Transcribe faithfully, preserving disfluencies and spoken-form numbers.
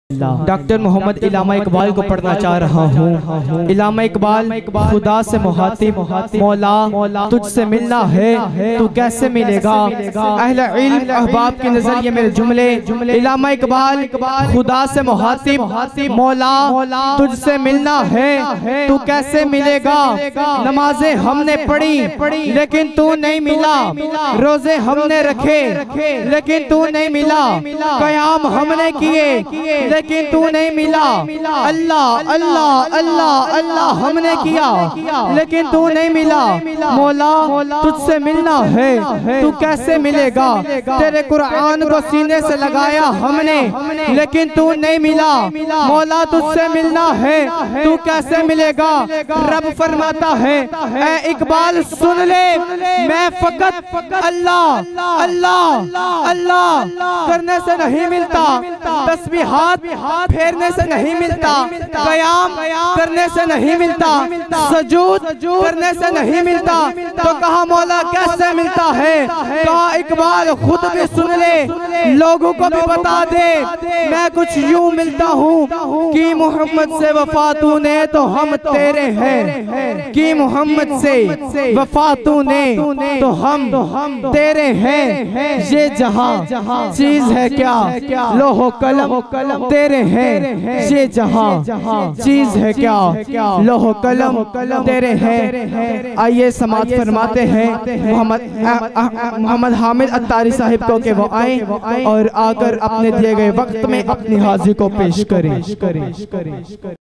Doctor Mohammad इलामा इकबाल को पढ़ना चाह रहा हूँ। इलामा इकबाल, खुदा से मुहातिब मौला तुझसे मिलना है तू कैसे मिलेगा। अहले इल्म अहबाब के नजरिए मेरे जुमले। इलामा इकबाल, खुदा से मुहातिब मौला तुझसे मिलना है तू कैसे मिलेगा। नमाजें हमने पढ़ी लेकिन तू नहीं मिला, रोजे हमने रखे लेकिन तू नहीं मिला, क़याम हमने किए लेकिन तू नहीं मिला। अल्लाह अल्लाह अल्लाह अल्लाह हमने किया लेकिन तू नहीं मिला। मौला तुझसे मिलना है तू कैसे मिलेगा। तेरे कुरान को सीने से लगाया हमने लेकिन तू नहीं मिला। मौला तुझसे मिलना है तू कैसे मिलेगा। रब फरमाता है ऐ इकबाल सुन ले, मैं फकत अल्लाह अल्लाह अल्लाह करने से नहीं मिलता, तस्बीहात फेरने से नहीं मिलता, क़याम करने से नहीं मिलता, सजूद करने से नहीं मिलता। तो कहा मौला कैसे मिलता है। कहा इकबाल खुद भी सुन ले, लोगों को भी बता दे, मैं कुछ यूं मिलता हूँ कि मोहम्मद से वफा तूने तो हम तेरे हैं, कि मोहम्मद से वफा तूने तो हम तेरे हैं। ये जहां चीज है क्या, लोहो कलम तेरे हैं। ये जहां चीज है क्या, लोहो कलम तेरे हैं। आइए समाज फरमाते हैं मोहम्मद मोहम्मद हामिद अत्तारी साहिब को कि वो आए और आकर अपने दिए गए वक्त में अपनी हाजिरी को पेश करें।